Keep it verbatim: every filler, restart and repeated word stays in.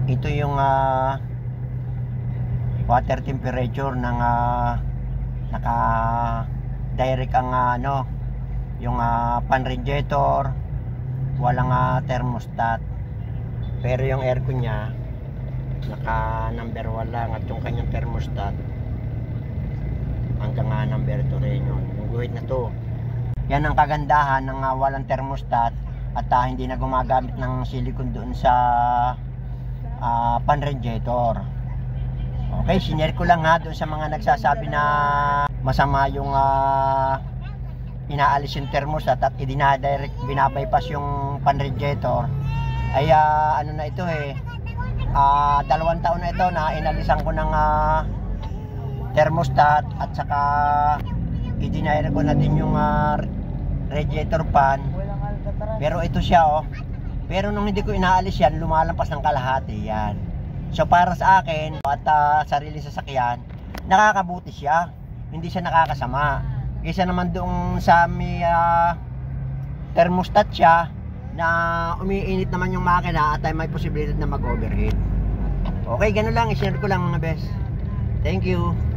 ito yung uh, water temperature ng uh, naka direct ang uh, ano yung uh, fan radiator, walang uh, thermostat, pero yung aircon nya naka number one lang, at yung kanyang thermostat hanggang uh, number two rin yun. Yung guhit na to, yan ang kagandahan ng uh, walang thermostat at uh, hindi na gumagamit ng silicone doon sa uh, fan radiator. Okay, sinare ko lang ha doon sa mga nagsasabi na masama yung uh, inaalis yung thermostat at idinadirect, binabypass yung fan radiator. Ay uh, ano na ito eh, uh, dalawang taon na ito na inalisan ko ng uh, thermostat at saka idinadirect ko na din yung uh, radiator fan. Pero ito siya oh, pero nung hindi ko inaalis yan, lumalampas ng kalahati yan. So para sa akin at uh, sarili sasakyan, nakakabuti siya, hindi siya nakakasama. Kaysa naman doong sa may uh, thermostat siya na umiinit naman yung makina at ay may posibilidad na mag-overheat. Okay, ganun lang, i-share ko lang mga best. Thank you.